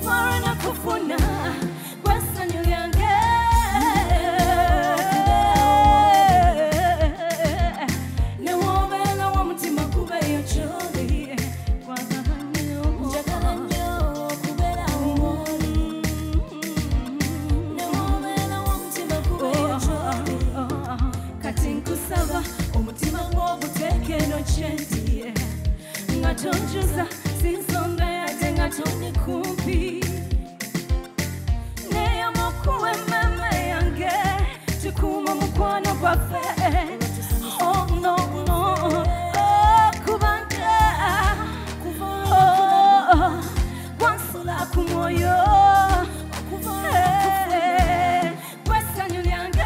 Marana kufuna Kwasa nyuliange Newobela wa mutima kube yocholi Njagala nyo kubera umoli Newobela wa mutima kube yocholi Kati nkusaba omutima ng'obuteke no chenti Ngatonjuza sinsonga yate ngatonye kumpi Neya mokuwe meme yange Tukuma mukwano kwa fe Oh no no Oh kubanga Oh Kwansula kumoyo Kwesa nyuliange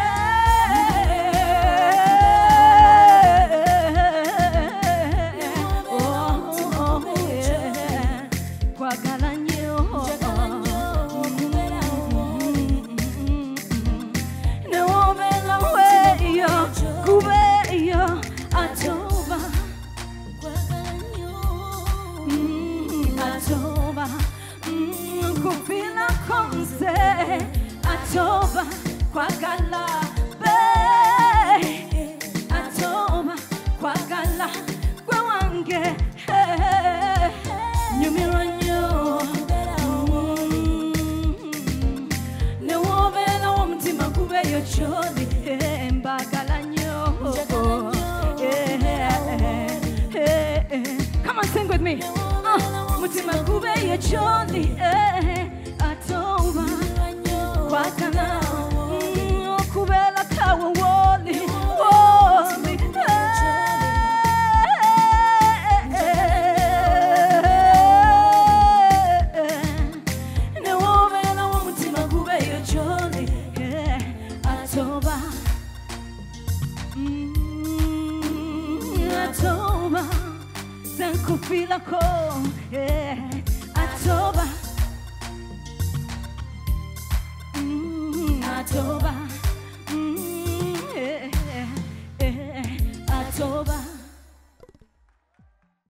Atoba kwa gala be Atoba kwa gala kwa wange Nyumiranyo Newobela wa mtima kube yocholi Mbagala nyo Come on, sing with me. Mtima kube yocholi Atoba Wakana Kubela kawa woli Woli Newobela wa mutima kube yocholi Atoba Atoba Sankufila ko Atoba Atoba, Atoba.